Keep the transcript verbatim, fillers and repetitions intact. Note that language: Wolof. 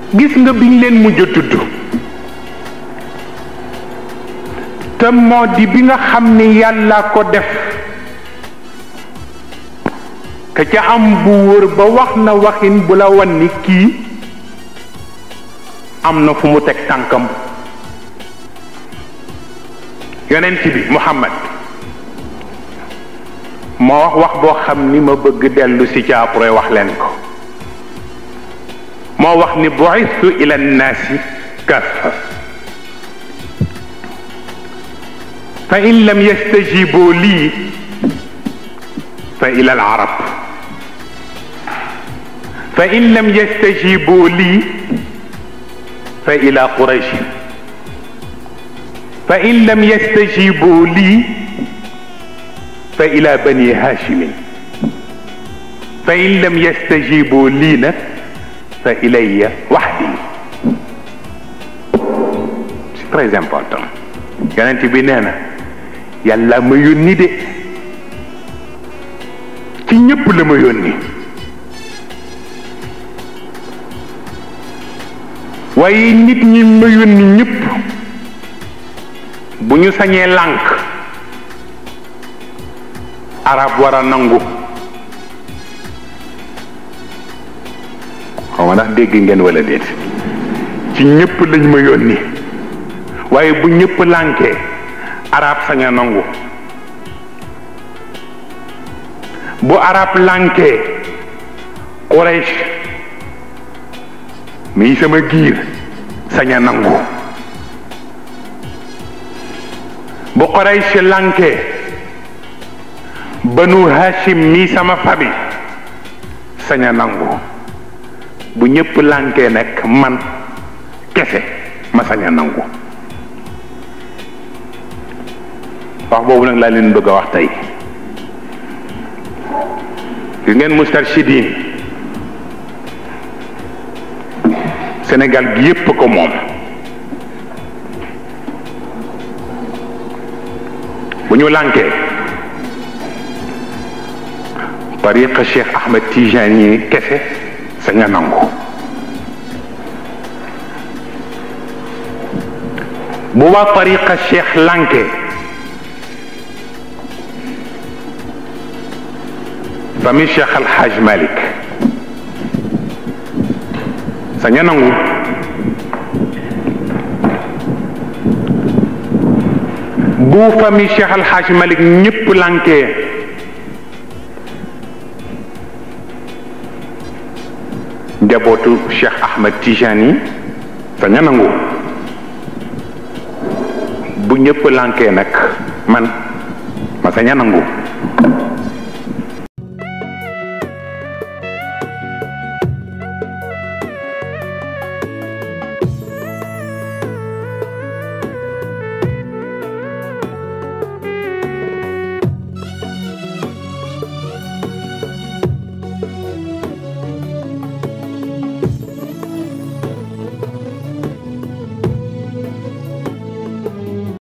gis nga biñ leen mujj a tudd te moo di bi nga xam ni yàlla ko def ka ca am bu wër ba wax na waxin bu la wan ni kii am na fu mu teg tànkam yonent bi Muhammad moo wax wax boo xam ni ma bëgg dellu si ca après wax leen ko moo wax ni bu'istu ila nnaasi kaffa fa in lam yastajibu lii fa ila al arab fa in lam yastajibu lii fa ila quraysh fa in lam yastajibu lii fa ila bani haashimin fa in lam yastajibu lii nag fa ilayya wahdi. C'est très important. yonent bi nee na yàlla ma yónni de ci ñëpp la ma yónni waaye nit ñi ma yónni ñëpp bu ñu sañee lànk arab war a nangu. xaw ma ndax dégg ngeen wala déet ci ñëpp lañ ma yónni waaye bu ñëpp lànkee arab sañ a nangu bu arab lànkee Quraysh mii sama giir sañ a nangu bu Quraysh lànkee Banu Hashim mii sama famille sañ a nangu bu ñëpp lànkee nag man kese ma sañ a nangu. wax boobu nag laa leen bëgg a wax tey gis ngeen Moustarchidine Sénégal gi yépp ko moom bu ñu lànkee tariqa Cheikh Ahmed Tijani kese sañ a nangu bu waa tariqa Cheikh lànkee famille Cheikh Al Hadj Malick sañ a nangu bu famille Cheikh Al Hadj Malick ñëpp lànkee njabootu Cheikh Ahmed Tijani sañ a nangu bu ñëpp lànkee nag man ma sañ a nangu